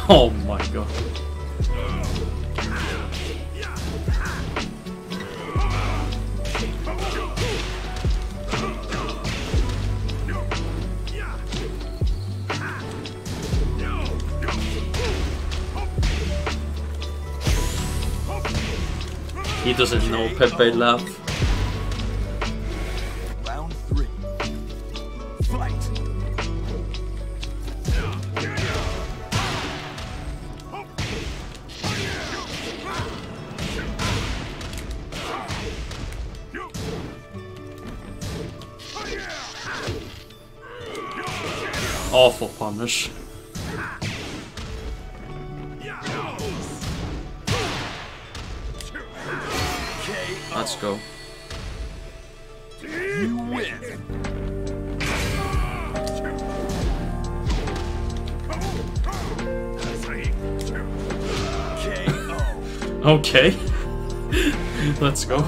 Oh my god. He doesn't know Pepe laugh. Round 3. Fight. Awful punish. Let's go. You win. Okay. Let's go.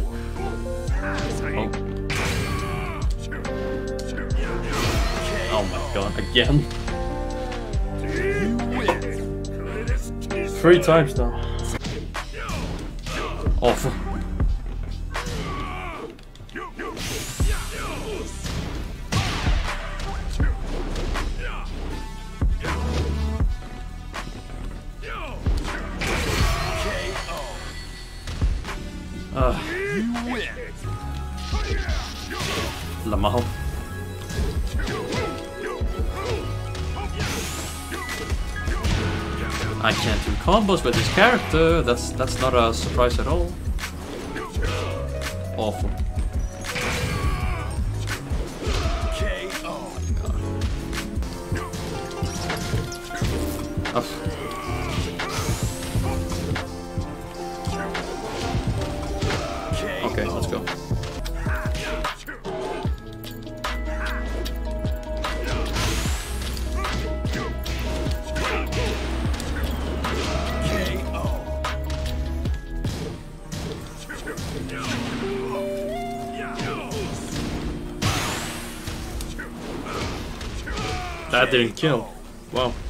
Oh my god, again. 3 times now. Awful. Lamau. I can't do combos with this character. That's not a surprise at all. Awful. Oh. Okay, let's go. That didn't kill. Wow.